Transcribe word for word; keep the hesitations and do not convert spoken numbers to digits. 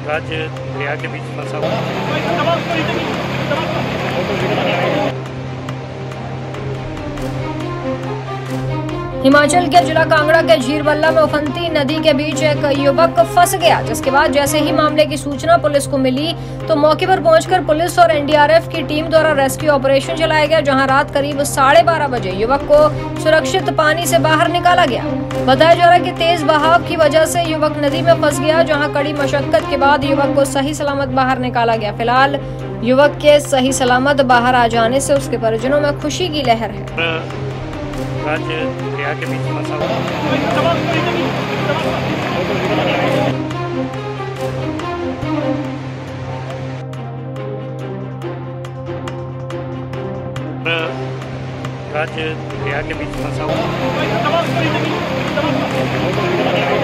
राज्य दरिया के बीच फंसा हुआ। हिमाचल के जिला कांगड़ा के झीरवल्ला में उफनती नदी के बीच एक युवक फंस गया, जिसके बाद जैसे ही मामले की सूचना पुलिस को मिली तो मौके पर पहुंचकर पुलिस और एन डी आर एफ की टीम द्वारा रेस्क्यू ऑपरेशन चलाया गया, जहां रात करीब साढ़े बारह बजे युवक को सुरक्षित पानी से बाहर निकाला गया। बताया जा रहा है कि तेज बहाव की वजह से युवक नदी में फंस गया, जहाँ कड़ी मशक्कत के बाद युवक को सही सलामत बाहर निकाला गया। फिलहाल युवक के सही सलामत बाहर आ जाने से उसके परिजनों में खुशी की लहर है। राज्य दरिया के बीच फंसा हुआ। राज्य दरिया के बीच फंसा हुआ।